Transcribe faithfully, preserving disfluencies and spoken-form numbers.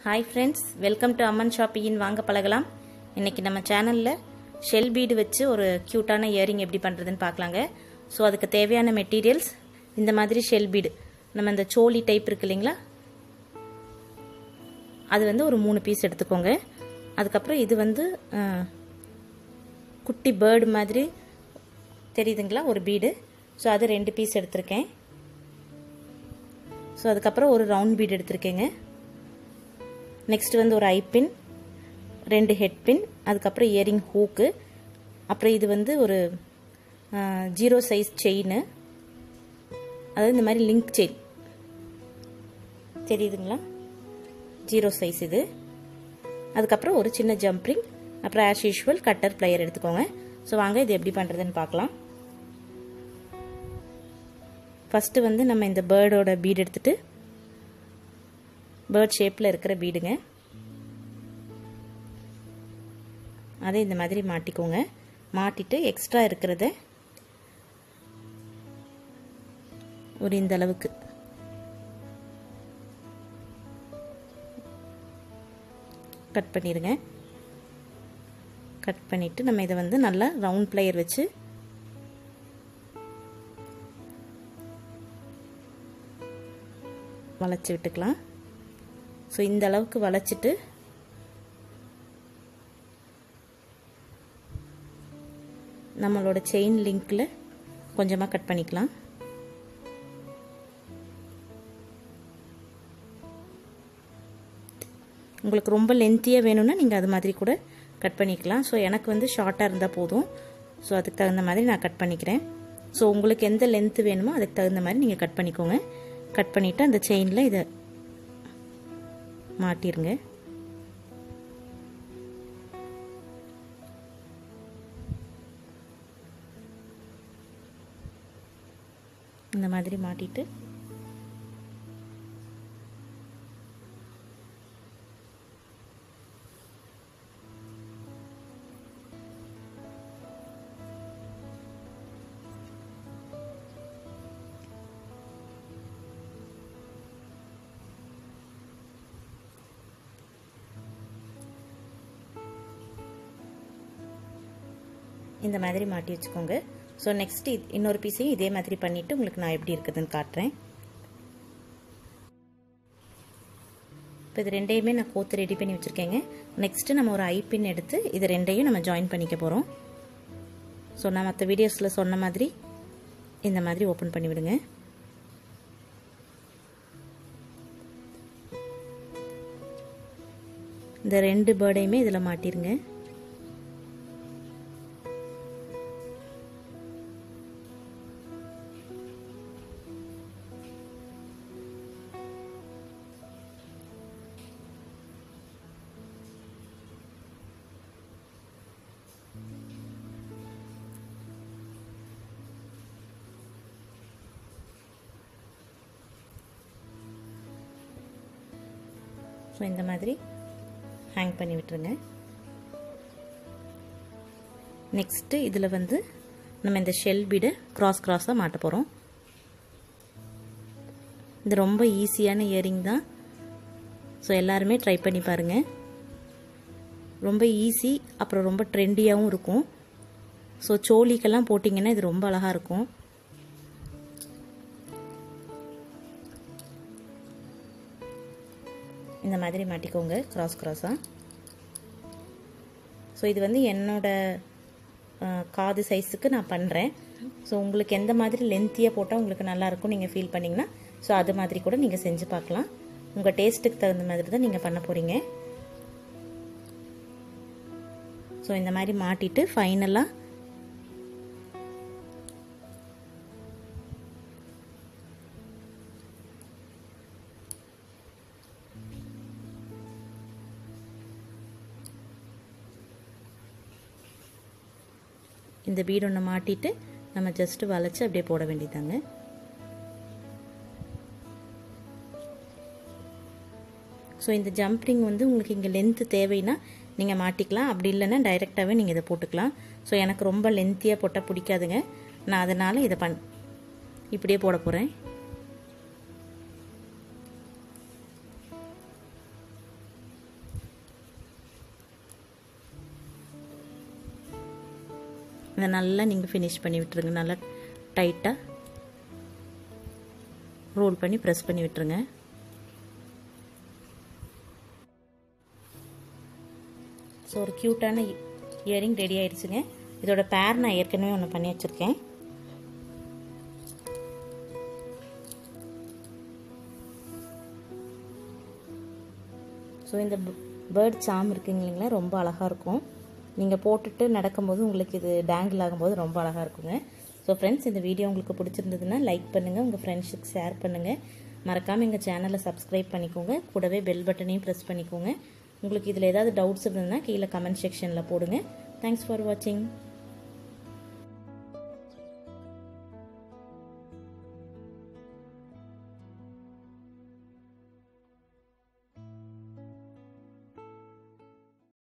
Hi friends, welcome to Amman Shopping in வாங்க பழகலாம். இன்னைக்கு நம்ம சேனல்ல ஷெல் பீட் வச்சு ஒரு கியூட்டான இயரிங் எப்படி பண்றதுன்னு பார்க்கலாங்க. சோ அதுக்கு தேவையான மெட்டீரியல்ஸ் இந்த மாதிரி ஷெல் பீட். நம்ம இந்த சோலி டைப் இருக்கு இல்லீங்களா? அது வந்து ஒரு மூணு பீஸ் எடுத்துக்கோங்க. அதுக்கு அப்புறம் இது வந்து குட்டி பேர்ட் மாதிரி தெரியுதுங்களா ஒரு பீட். சோ அது ரெண்டு பீஸ் எடுத்துர்க்கேன். சோ அதுக்கு அப்புறம் ஒரு ரவுண்ட் பீட் எடுத்துர்க்கேங்க. நெக்ஸ்ட் வந்து ஒரு ஐ பின், ரெண்டு ஹெட் பின், அதுக்கு அப்புறம் இயரிங் ஹூக்கு, அப்புறம் இது வந்து ஒரு ஜீரோ சைஸ் செயின், அதாவது இந்த மாதிரி லிங்க் செயின் தெரியுதுங்களா, ஜீரோ சைஸ் இது. அதுக்கப்புறம் ஒரு சின்ன ஜம்ப்ரிங், அப்புறம் ஆஸ் யூஷுவல் கட்டர் பிளேயர் எடுத்துக்கோங்க. ஸோ வாங்க இது எப்படி பண்ணுறதுன்னு பார்க்கலாம். ஃபஸ்ட்டு வந்து நம்ம இந்த பேர்டோட பீட் எடுத்துட்டு, பேர்ட் ஷேப்பில் இருக்கிற பீடுங்க, அதை இந்த மாதிரி மாட்டிக்கோங்க. மாட்டிட்டு எக்ஸ்ட்ரா இருக்கிறத ஒரு இந்த அளவுக்கு கட் பண்ணிடுங்க. கட் பண்ணிட்டு நம்ம இதை வந்து நல்லா ரவுண்ட் பிளேயர் வச்சு வளைச்சி விட்டுக்கலாம். ஸோ இந்த அளவுக்கு வளைச்சிட்டு நம்மளோட செயின் லிங்க்ல கொஞ்சமாக கட் பண்ணிக்கலாம். உங்களுக்கு ரொம்ப லென்த்தியாக வேணும்னா நீங்கள் அது மாதிரி கூட கட் பண்ணிக்கலாம். ஸோ எனக்கு வந்து ஷார்ட்டாக இருந்தால் போதும். ஸோ அதுக்கு தகுந்த மாதிரி நான் கட் பண்ணிக்கிறேன். ஸோ உங்களுக்கு எந்த லென்த்து வேணுமோ அதுக்கு தகுந்த மாதிரி நீங்கள் கட் பண்ணிக்கோங்க. கட் பண்ணிவிட்டு அந்த செயினில் இதை மாட்டிருங்க. இந்த மாதிரி மாட்டிட்டு இந்த மாதிரி மாட்டி வச்சுக்கோங்க. ஸோ நெக்ஸ்ட் இன்னொரு பீஸையும் இதே மாதிரி பண்ணிவிட்டு உங்களுக்கு நான் எப்படி இருக்குதுன்னு காட்டுறேன். இப்போ இது ரெண்டையுமே நான் கோத்து ரெடி பண்ணி வச்சுருக்கேங்க. நெக்ஸ்ட்டு நம்ம ஒரு ஐ பின் எடுத்து இது ரெண்டையும் நம்ம ஜாயின் பண்ணிக்க போகிறோம். ஸோ நான் மற்ற வீடியோஸில் சொன்ன மாதிரி இந்த மாதிரி ஓப்பன் பண்ணி விடுங்க. இந்த ரெண்டு பேர்டையுமே இதில் மாட்டிருங்க. ஸோ இந்த மாதிரி ஹேங் பண்ணி விட்டுருங்க. நெக்ஸ்ட்டு இதில் வந்து நம்ம இந்த ஷெல் பீடை கிராஸ் கிராஸாக மாட்ட போகிறோம். இது ரொம்ப ஈஸியான இயரிங் தான். ஸோ எல்லாருமே ட்ரை பண்ணி பாருங்கள். ரொம்ப ஈஸி, அப்புறம் ரொம்ப ட்ரெண்டியாகவும் இருக்கும். ஸோ சோலிக்கெல்லாம் போட்டிங்கன்னா இது ரொம்ப அழகாக இருக்கும். இந்த மாதிரி மாட்டிக்கோங்க கிராஸ் கிராஸாக. ஸோ இது வந்து என்னோட காது சைஸுக்கு நான் பண்ணுறேன். ஸோ உங்களுக்கு எந்த மாதிரி லென்த்தியாக போட்டால் உங்களுக்கு நல்லாயிருக்கும் நீங்கள் ஃபீல் பண்ணிங்கன்னா ஸோ அது மாதிரி கூட நீங்கள் செஞ்சு பார்க்கலாம். உங்கள் டேஸ்ட்டுக்கு தகுந்த மாதிரி தான் நீங்கள் பண்ண போகிறீங்க. ஸோ இந்த மாதிரி மாட்டிட்டு ஃபைனலாக இந்த பீட் ஒன்று மாட்டிட்டு நம்ம ஜஸ்ட் வளைச்சு அப்படியே போட வேண்டியதாங்க. ஸோ இந்த ஜம்ப்ரிங் வந்து உங்களுக்கு இங்கே லென்த்து தேவைன்னா நீங்கள் மாட்டிக்கலாம். அப்படி இல்லைன்னா டைரெக்டாகவே நீங்கள் இதை போட்டுக்கலாம். ஸோ எனக்கு ரொம்ப லென்த்தியாக போட்டால் பிடிக்காதுங்க. நான் அதனால் இதை பண் இப்படியே போட போகிறேன். இதை நல்லா நீங்கள் ஃபினிஷ் பண்ணி விட்டுருங்க. நல்லா டைட்டாக ரோல் பண்ணி ப்ரெஸ் பண்ணி விட்டுருங்க. ஸோ ஒரு க்யூட்டான இயரிங் ரெடி ஆயிடுச்சுங்க. இதோட பேர் நான் ஏற்கனவே ஒன்று பண்ணி வச்சுருக்கேன். ஸோ இந்த பேர்ட் சாம் இருக்குங்க இல்லைங்களா, ரொம்ப அழகாக இருக்கும். நீங்கள் போட்டுட்டு நடக்கும்போது உங்களுக்கு இது டேங்கிள் ஆகும்போது ரொம்ப அழகாக இருக்குங்க. ஸோ ஃப்ரெண்ட்ஸ், இந்த வீடியோ உங்களுக்கு பிடிச்சிருந்ததுன்னா லைக் பண்ணுங்கள், உங்கள் ஃப்ரெண்ட்ஸுக்கு ஷேர் பண்ணுங்கள். மறக்காமல் எங்கள் சேனலை சப்ஸ்கிரைப் பண்ணிக்கோங்க. கூடவே பெல் பட்டனையும் ப்ரெஸ் பண்ணிக்கோங்க. உங்களுக்கு இதில் ஏதாவது டவுட்ஸ் இருந்ததுன்னா கீழே கமெண்ட் செக்ஷனில் போடுங்க. தேங்க்ஸ் ஃபார் வாட்சிங்.